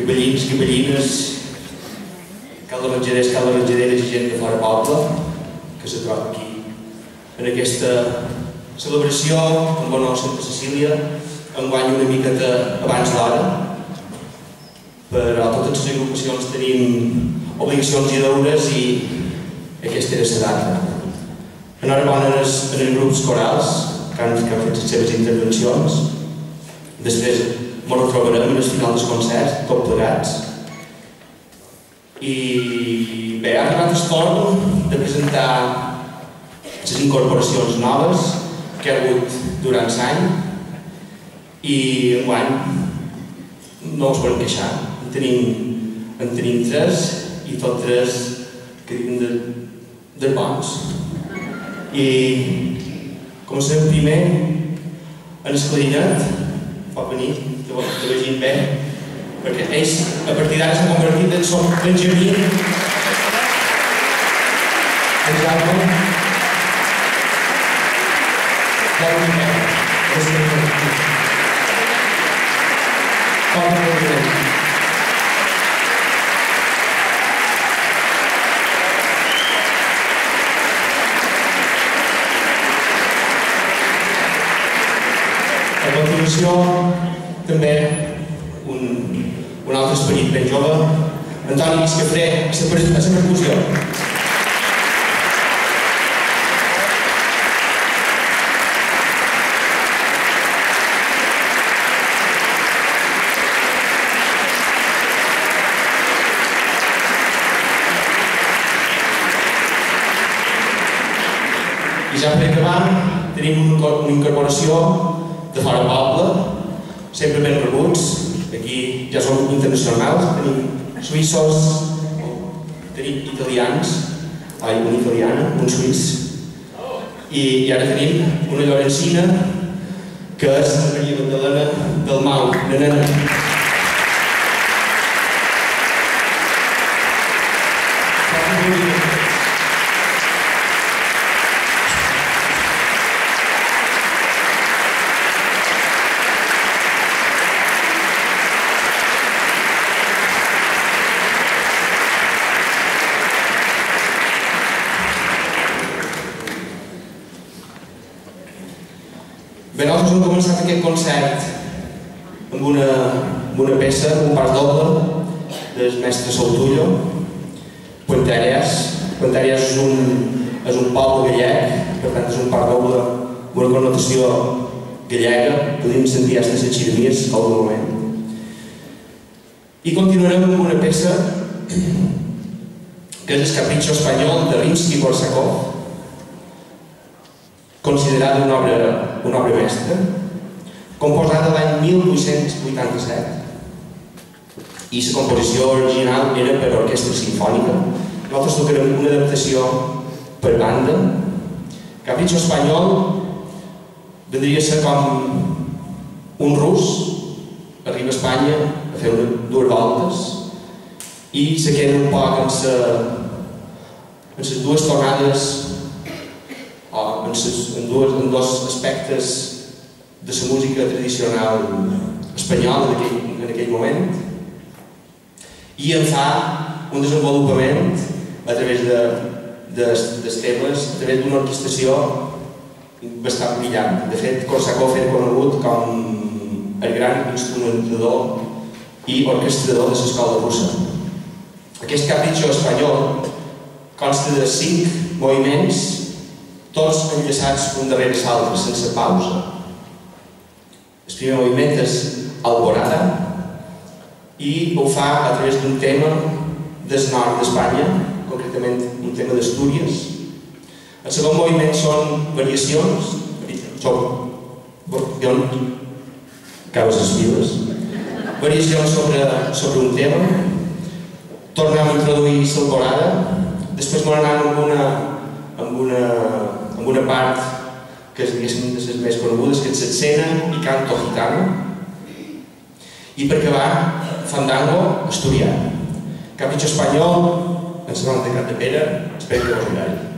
capellins, capellines, calderratgeres, calderratgereres i gent de fora poble que se troba aquí en aquesta celebració en honor a Santa Cecília. Enguany una miqueta abans d'hora, però totes les agrupacions tenim obligacions i deures i aquesta era la data. Enhorabona als grups corals que han fet les seves intervencions. Després ens retrobarem al final dels concerts, tot plegats. I bé, ha arribat el torn de presentar les incorporacions noves que ha hagut durant l'any i enguany no us podem queixar. En tenim tres i tots tres que diuen de bons. I comencem primer en el clarinet. Pot venir, te vegin bé, perquè ells a partir d'ara s'han convertit en son Benjamí, en Jaume, Jaume Miquel. A continuació, també un altre esperit ben jove, Antoni Viscafré, a la percussió. I ja per acabar, tenim una incorporació de fora poble, sempre ben rebuts. Aquí ja som internacionals, tenim suïssos, tenim italians, una italiana, un suís, i ara tenim una llorencina que és la Maria Magdalena del Mau, una nena. Bé, nosaltres hem començat aquest concert amb una peça, un pas doble del mestre Soltullo, Puentàries. Puentàries és un poble gallec, per tant és un pas doble amb una connotació gallega, podríem sentir fins a les xirimies en algun moment. I continuarem amb una peça que és el Capricho espanyol de Rimsky-Korsakov, considerada una obra mestra, composada l'any 1887, i la composició original era per orquestra simfònica. Nosaltres tocarem una adaptació per banda. Capricho espanyol vendria a ser com un rus, arriba a Espanya a fer dues voltes i se queda un poc en les dues tornades en dos aspectes de la música tradicional espanyola en aquell moment, i en fa un desenvolupament a través dels temes, a través d'una orquestació bastant brillant. De fet, Korsakov era conegut com el gran instrumentador i orquestrador de l'escola russa. Aquest Capricho espanyol consta de 5 moviments, tots enllaçats un darrere l'altre, sense pausa. El primer moviment és Alborada i ho fa a través d'un tema del nord d'Espanya, concretament un tema d'Astúries. El segon moviment són variacions, variacions sobre un tema. Tornem a introduir l'Alborada, després m'anem amb una part que és de les més conegudes, que és Setzena i Canto Gitano, i per acabar Fandango asturià. Capricho espanyol, en la banda de Capdepera, espero que vos agradi.